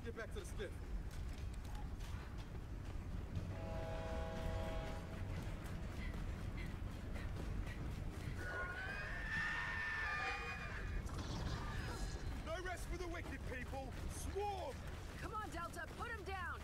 get back to the skiff. No rest for the wicked, people! Swarm! Come on, Delta, put him down!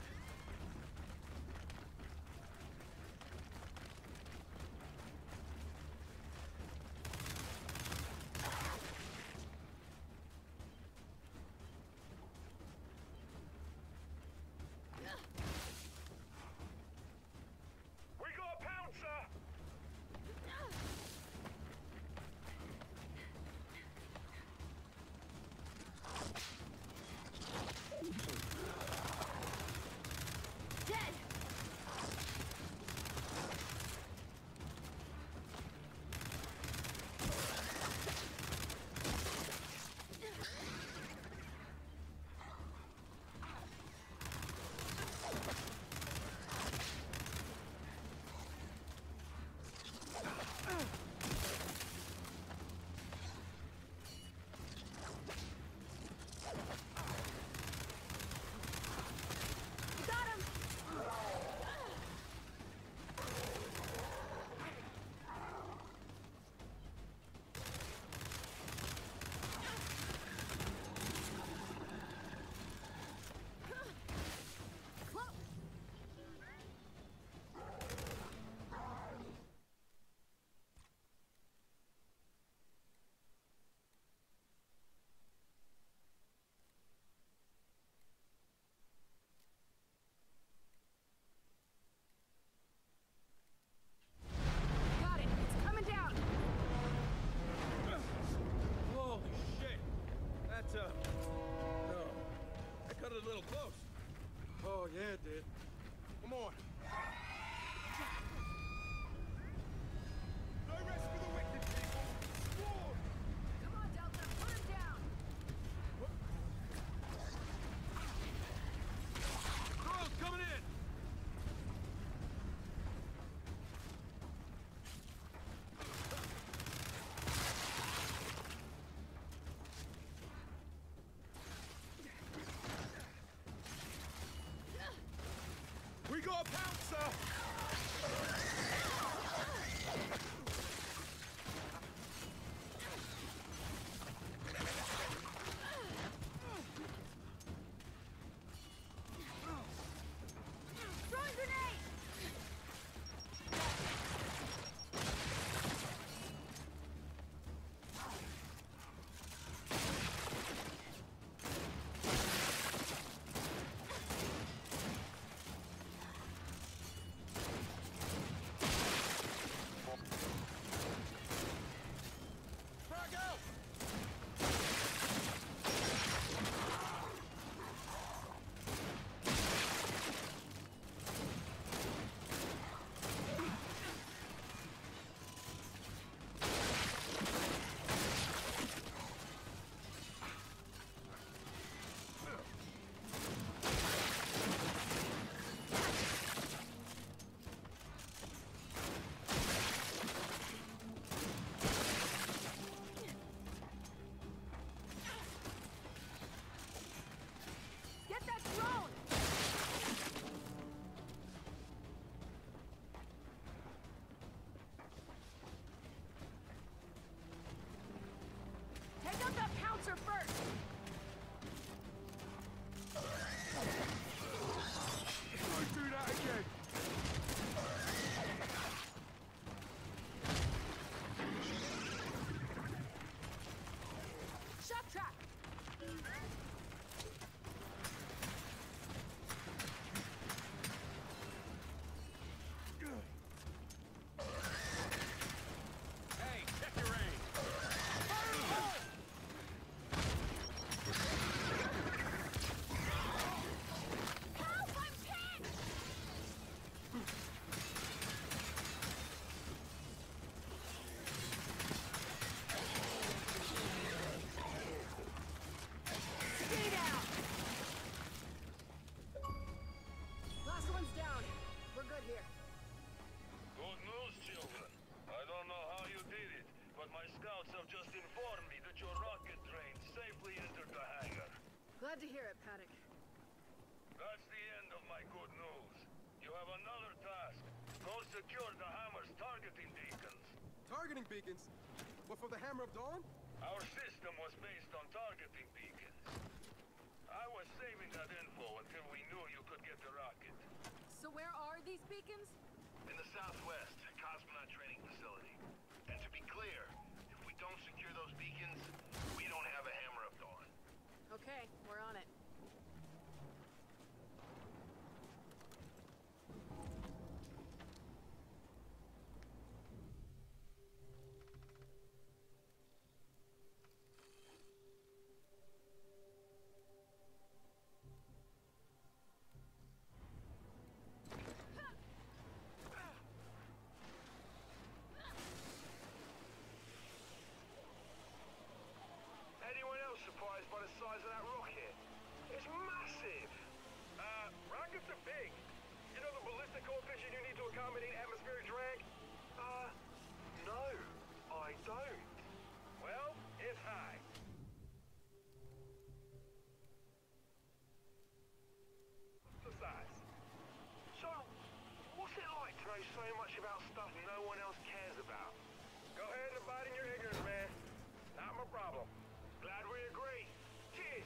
We got a pouncer! Dead! Got him! Close! Got it! It's coming down! Holy shit! That's, no. I cut it a little close. Oh, yeah, it did. Come on. No rest for the wicked, people! Swarm! Come on, Delta, put him down! Girls coming in! We got a pouncer! Throwing grenade! Frag out! Get that drone! Take out that pouncer first! Don't do that again! Shock trap! Hey, check your aim! Fire in the hole! Help! I'm pinned! Stay down! Last one's down. We're good here. Good news, children. I don't know how you did it, but my scouts have just informed me that your rocket train safely entered the hangar. Glad to hear it, Paddock. That's the end of my good news. You have another task. Go secure the Hammer's targeting beacons. Targeting beacons? What, for the Hammer of Dawn? Our system was based on targeting beacons. I was saving that info until we knew you could get the rocket. So where are these beacons? In the southwest, Cosmonaut Training Facility. And to be clear, if we don't secure those beacons, we don't have a Hammer of Dawn. Okay, we're on it. Anyone else surprised by the size of that rocket? It's massive! Rockets are big. You know the ballistic coefficient you need to accommodate atmospheric drag? No, I don't. Well, it's high. The size. So, what's it like to know so much about stuff no one else cares about? Go ahead and abide in your ignorance, man. Not my problem. Glad we agree. Cheers!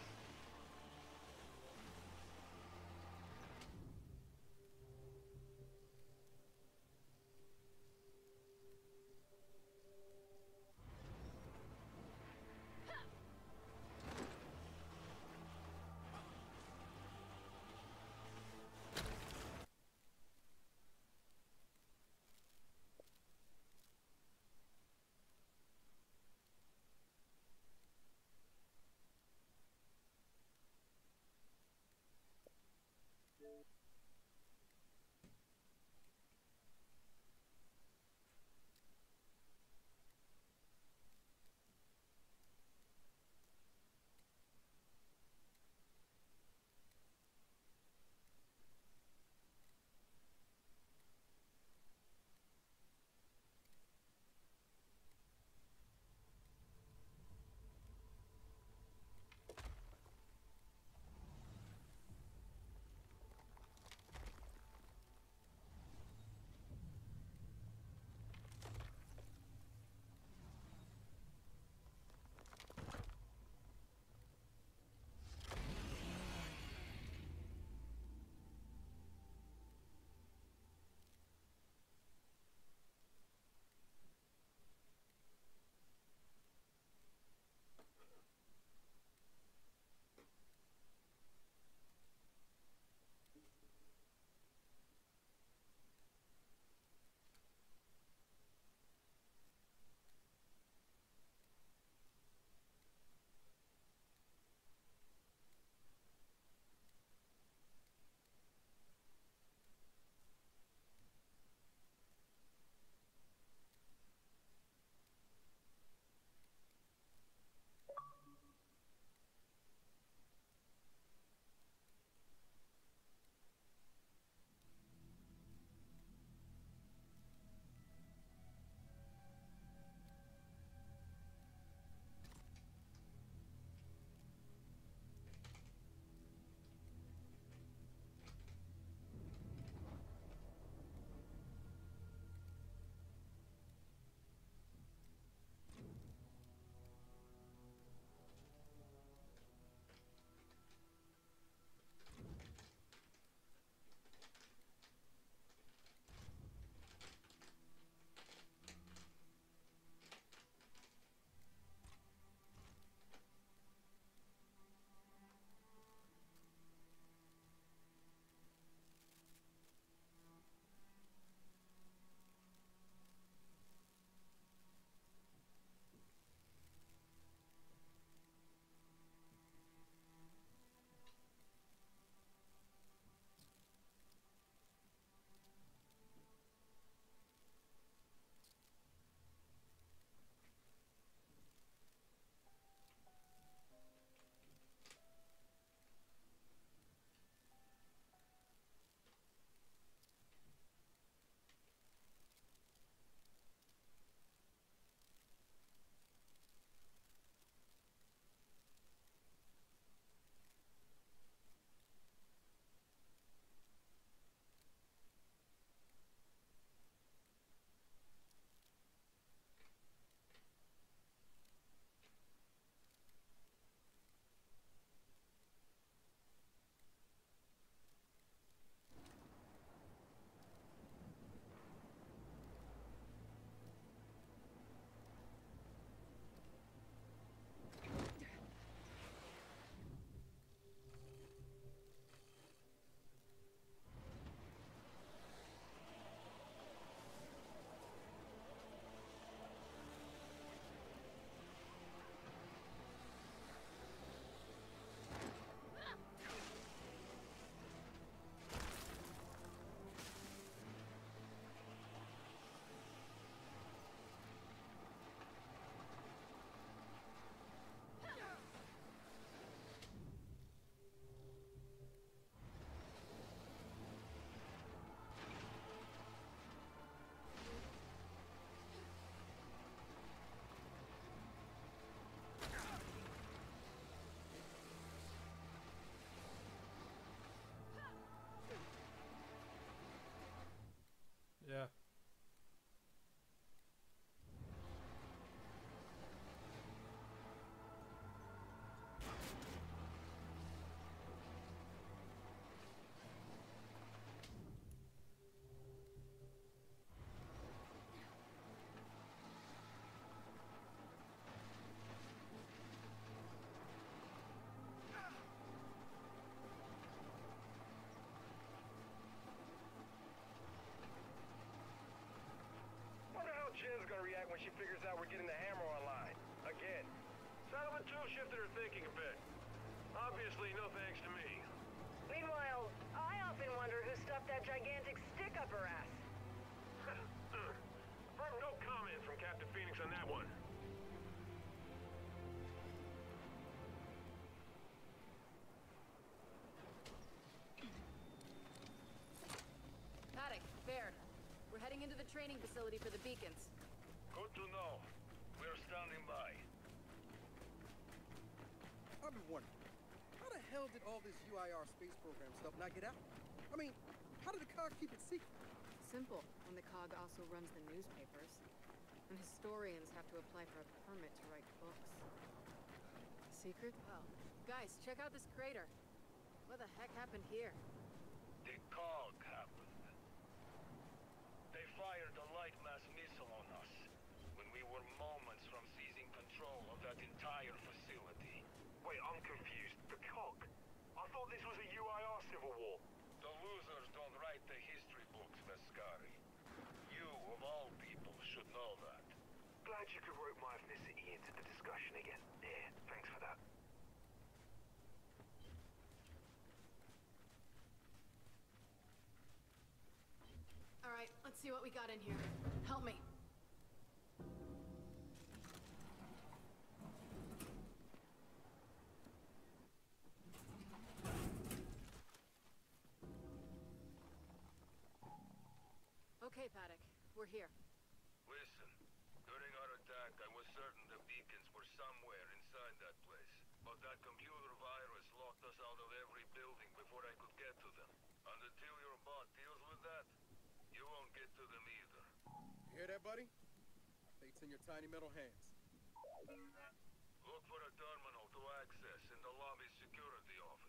consider thinking a bit. Obviously, no thanks to me. Meanwhile, I often wonder who stuffed that gigantic stick up her ass. Firm no comment from Captain Phoenix on that one. Paddock, Baird. We're heading into the training facility for the beacons. Good to know. We're standing by. I've been wondering, how the hell did all this UIR space program stuff not get out? I mean, how did the COG keep it secret? Simple, when the COG also runs the newspapers. And historians have to apply for a permit to write books. Secret? Well, guys, check out this crater. What the heck happened here? The COG happened. They fired a light mass missile on us when we were moments from seizing control of that entire facility. Wait, I'm confused. The COG? I thought this was a UIR civil war. The losers don't write the history books, Vescari. You, of all people, should know that. Glad you could rope my ethnicity into the discussion again. Yeah, thanks for that. All right, let's see what we got in here. Help me. Okay, Paddock, we're here. Listen, during our attack, I was certain the beacons were somewhere inside that place. But that computer virus locked us out of every building before I could get to them. And until your bot deals with that, you won't get to them either. You hear that, buddy? Fate's in your tiny metal hands. Look for a terminal to access in the lobby security office.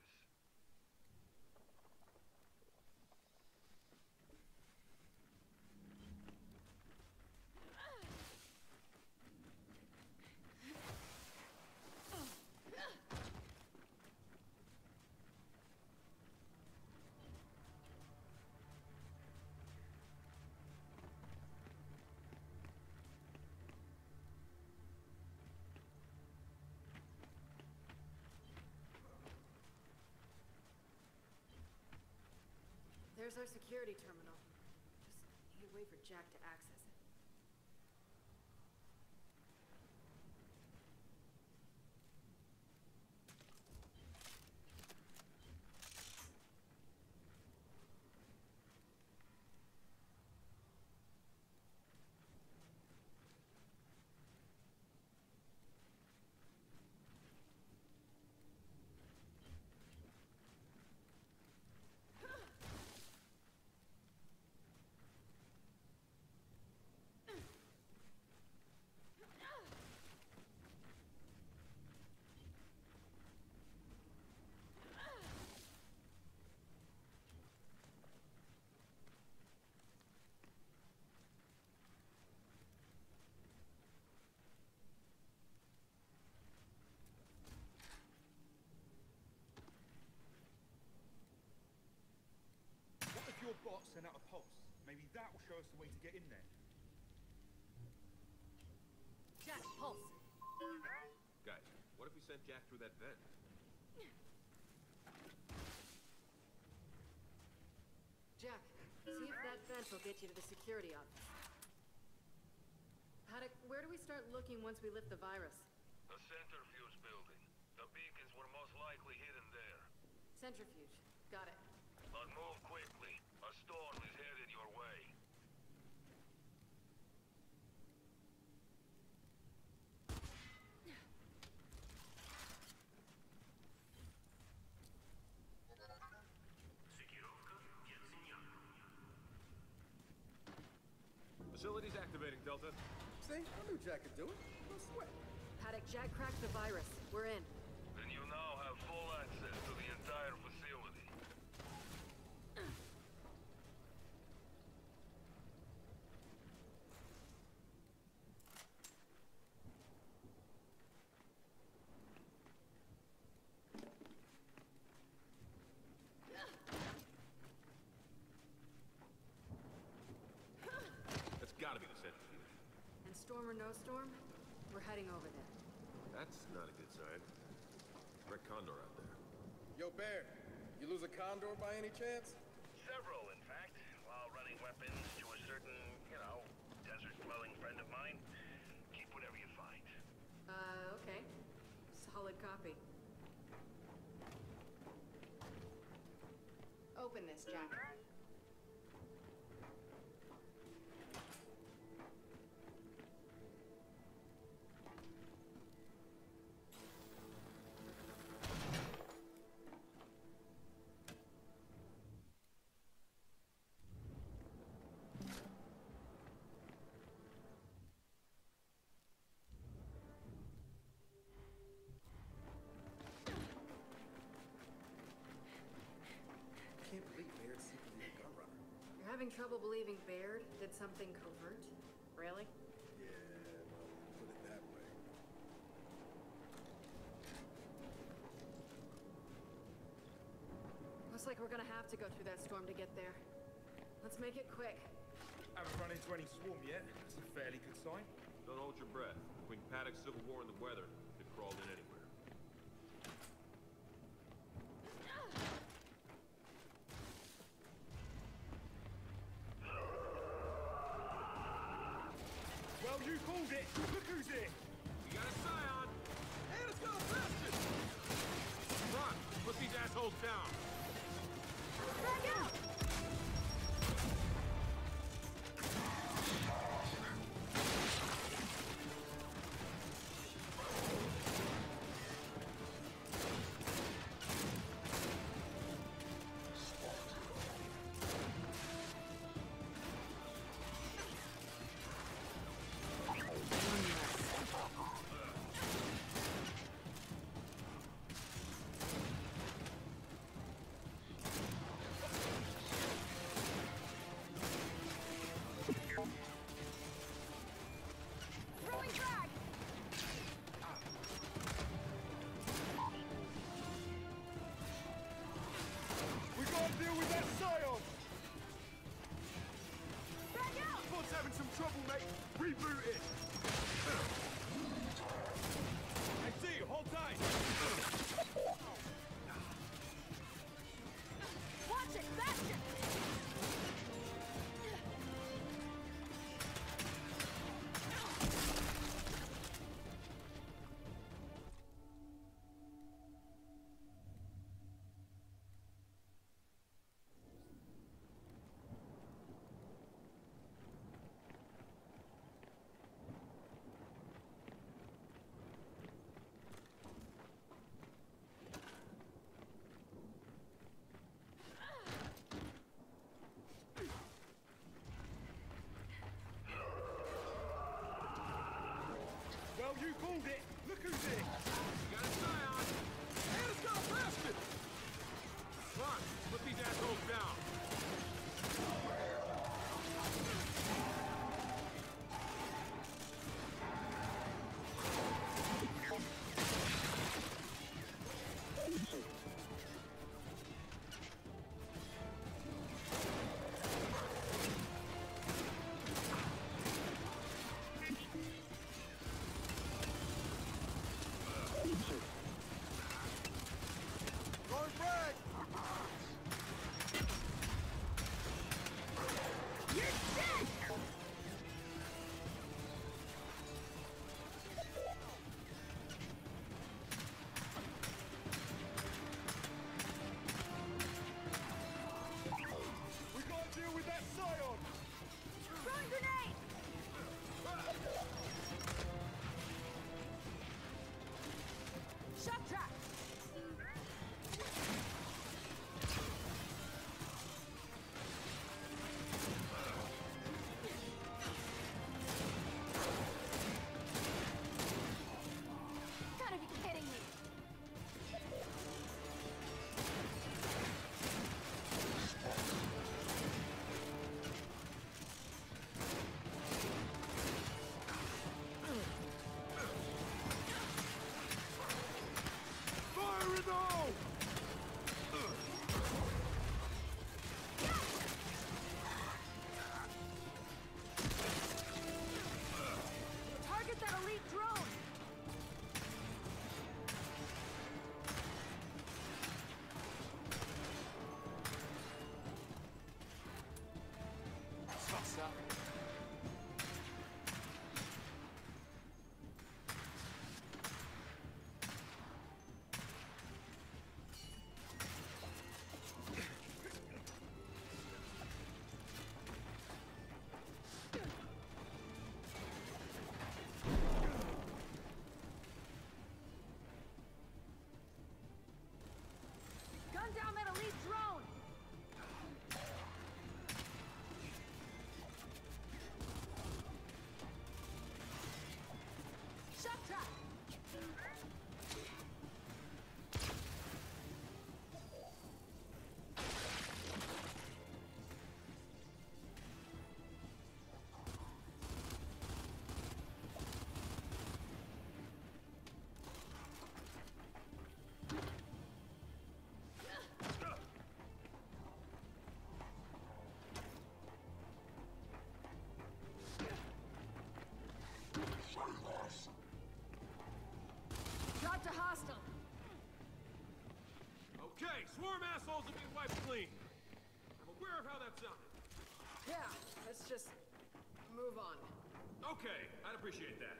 There's our security terminal. Just need a way for Jack to access it. What if your bot sent out a pulse? Maybe that will show us the way to get in there. Jack, pulse. Guys, what if we sent Jack through that vent? Jack, see if that vent will get you to the security office. Paddock, where do we start looking once we lift the virus? The centrifuge building. The beacons were most likely hidden there. Centrifuge. Got it. But move quickly. A storm is headed your way. Facilities activating, Delta. See, I knew Jack could do it. No sweat. Paddock, Jack cracked the virus. We're in. Then you now have full access to the entire facility. That's gotta be the centrifuge. And storm or no storm, we're heading over there. That's not a good sign. lot of condor out there. Yo, Bear, you lose a condor by any chance? Several, in fact, while running weapons to a certain, desert-dwelling friend of mine. Keep whatever you find. Okay. Solid copy. Open this, Jack. I can't believe Baird's secretly a gun runner. You're having trouble believing Baird did something covert? Really? Yeah, well, put it that way. Looks like we're gonna have to go through that storm to get there. Let's make it quick. Haven't run into any swarm yet. That's a fairly good sign. Don't hold your breath. Between Paddock's Civil War and the weather, it crawled in anywhere. Well, you called it. Look who's here. We got a Scion! And it's got a bastion! Run! Put these assholes down! Back out! Throwing drag! We gotta deal with that Scion. Back out! Pod's having some trouble, mate. Reboot it. I see you. Hold tight. Watch it! Bastion! Well, you called it. Look who's here. We got a Scion! And it's got a bastion! Run! Put these assholes down! Swarm assholes will be wiped clean. I'm aware of how that sounded. Yeah, let's just move on. Okay, I'd appreciate that.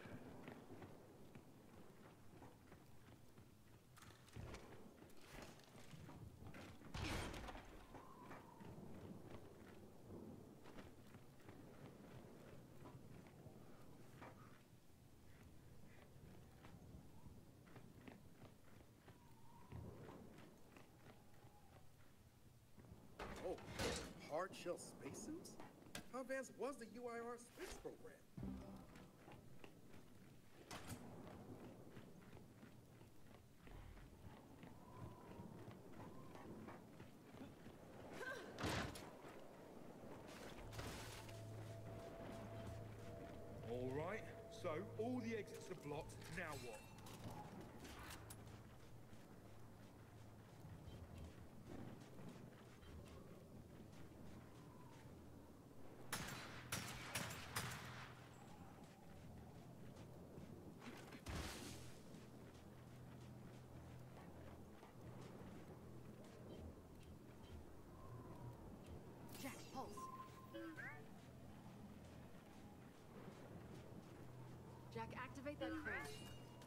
Oh, hard shell spacesuits? How advanced was the UIR space program? All right, so all the exits are blocked. Now what? Jack, pulse. Jack, activate that crane.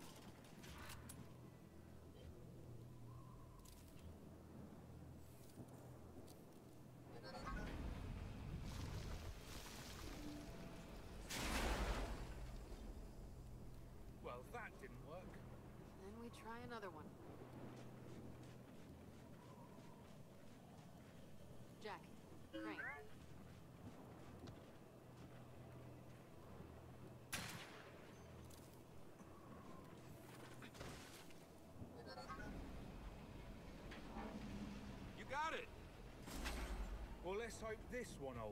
Well, that didn't work. Then we try another one. Jack, crane. You got it. Well, let's hope this one holds.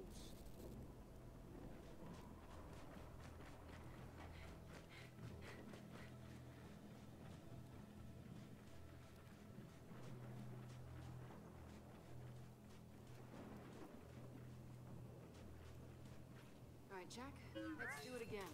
All right, Jack, let's do it again.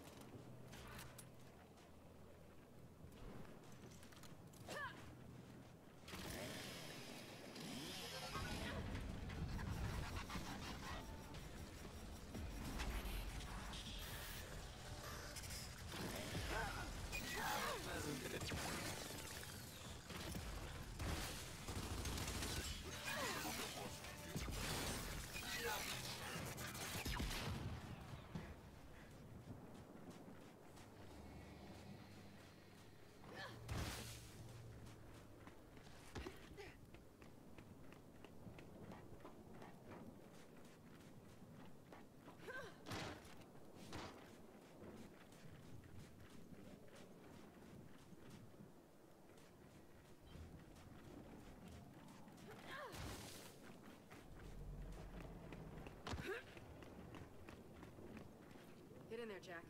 Get in there, Jack.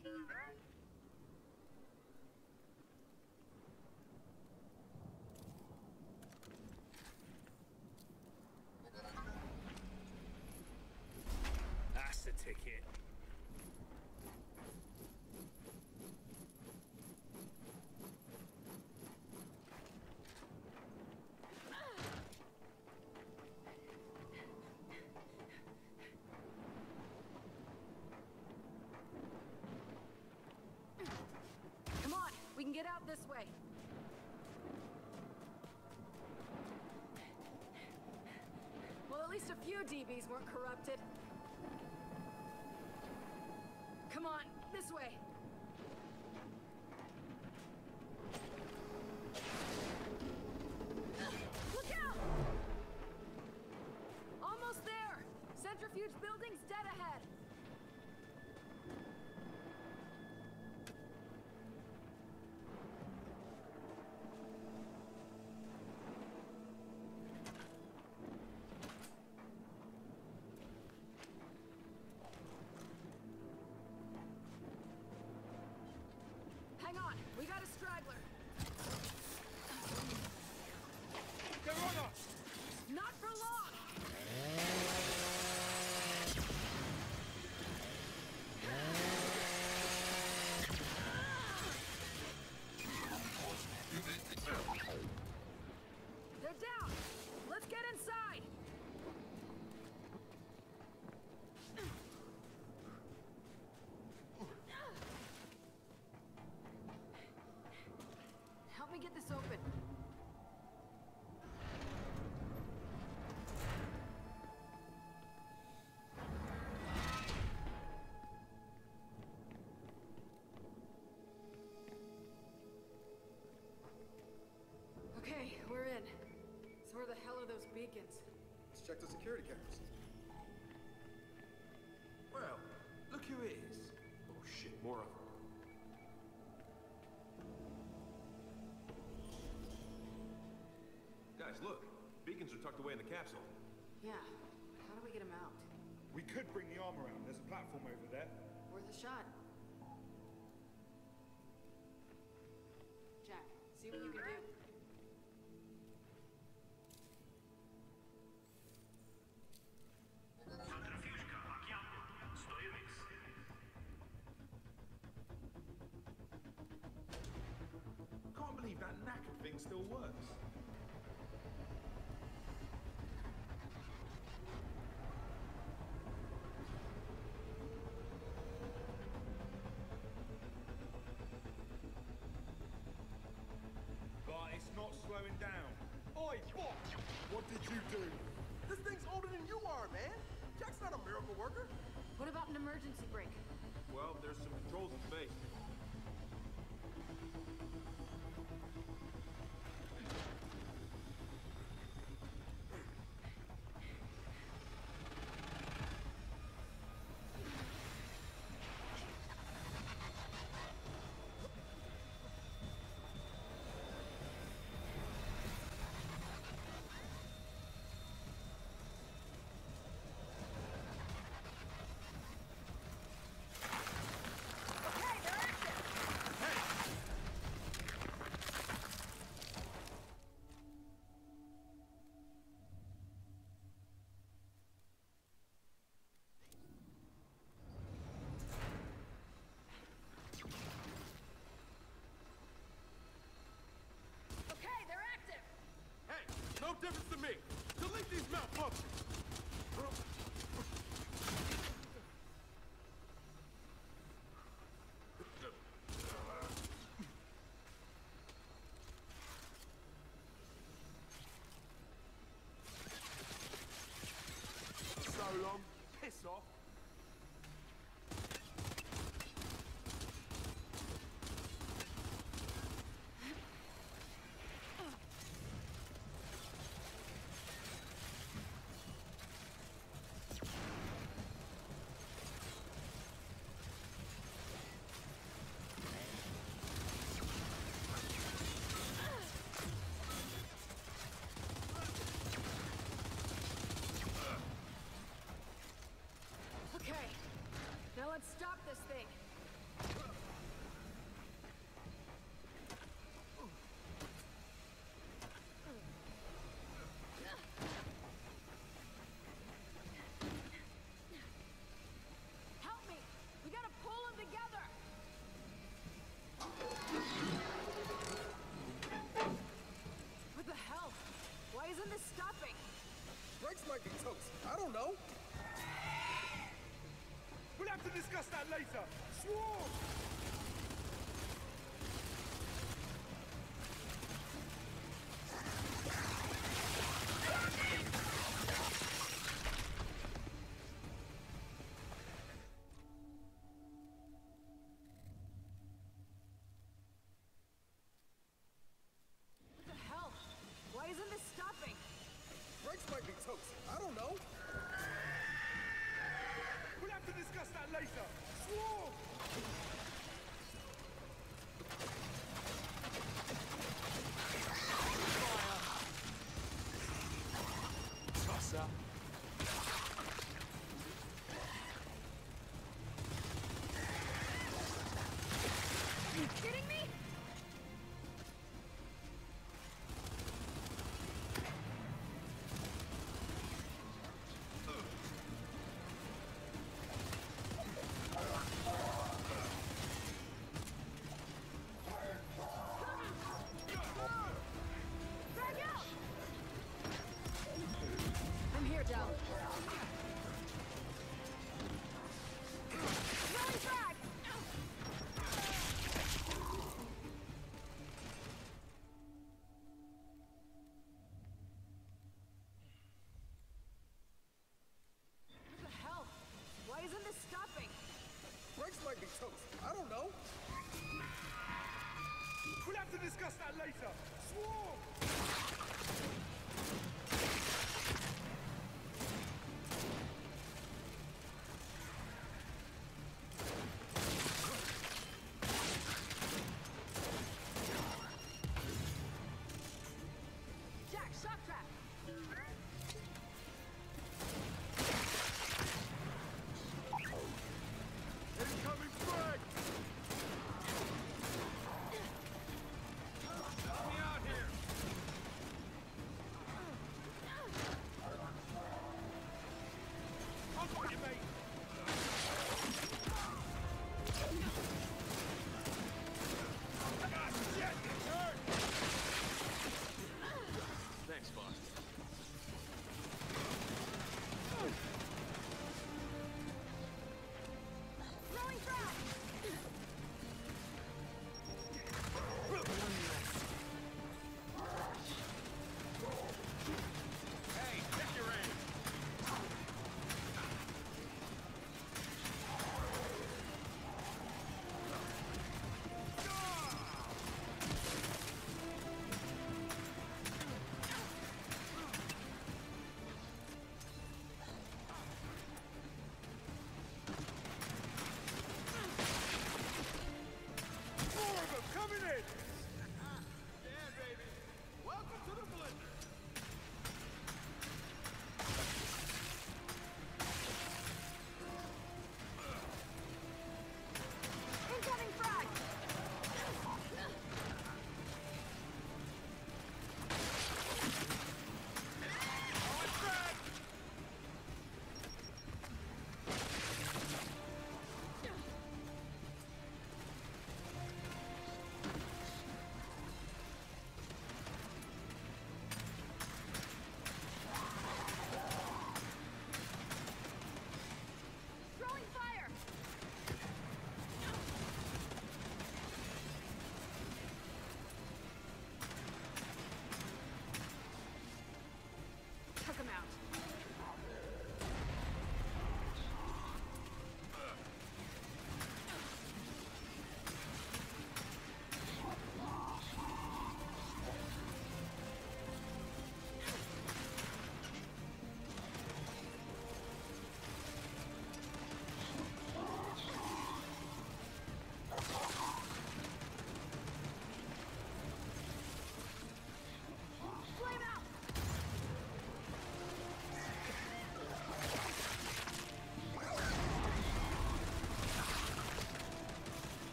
That's the ticket. Come on, we can get out this way. Well, at least a few DBs weren't corrupted. Come on, this way. Look out! Almost there! Centrifuge building's dead ahead. Hang on, we got a straggler. Go on us! Not for long! They're down! Let's get inside! Help me get this open. Okay, we're in. So where the hell are those beacons? Let's check the security cameras. Well, look who it is. Oh shit, more of them. Guys, look. Beacons are tucked away in the capsule. Yeah. How do we get them out? We could bring the arm around. There's a platform over there. Worth a shot. Jack, see what you can do. Can't believe that knackered thing still works. But it's not slowing down. Oi, what? What did you do? This thing's older than you are, man. Jack's not a miracle worker. What about an emergency brake? Well, there's some controls in space. Okay, they're active! Okay, they're active! Hey, no difference to me. Delete these malfunctions. So long. Piss off. Okay, now let's stop this thing. Help me! We gotta pull them together! What the hell? Why isn't this stopping? Brakes might be toast. I don't know. We'll have to discuss that later. Swarm! What the hell? Why isn't this stopping? Brakes might be toast. I don't know. We'll have to discuss that later. Swarm! Tosser. Are you kidding me?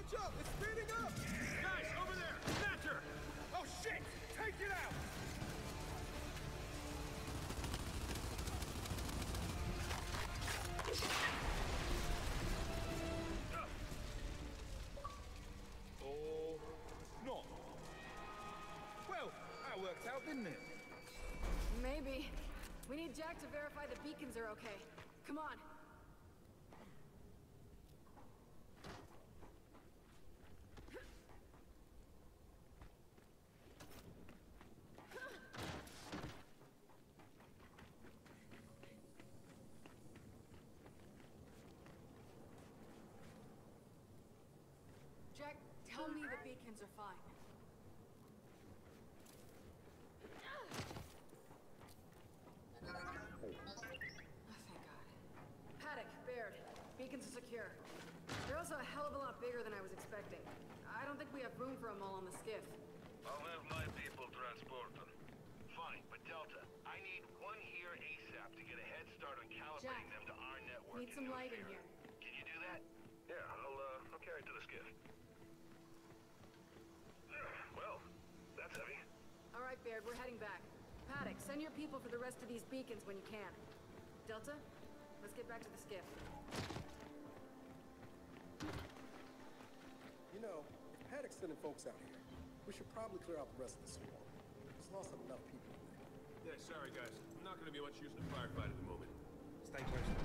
Watch out! It's speeding up! Guys, over there! Thatcher! Oh shit! Take it out! Or not. Well, that worked out, didn't it? Maybe. We need Jack to verify the beacons are okay. Come on. Jack, tell me the beacons are fine. Oh, thank God. Paddock, Baird, beacons are secure. They're also a hell of a lot bigger than I was expecting. I don't think we have room for them all on the skiff. I'll have my people transport them. Fine, but Delta, I need one here ASAP to get a head start on calibrating Jack, them to our network. need some light in New here. Sphere. Can you do that? Yeah, I'll carry it to the skiff. Well, that's heavy. All right, Baird, we're heading back. Paddock, send your people for the rest of these beacons when you can. Delta, let's get back to the skiff. You know, if Paddock's sending folks out here, we should probably clear out the rest of the swarm. There's lost enough people in there. Yeah, sorry guys. I'm not gonna be much use in a firefight at the moment. Stay posted.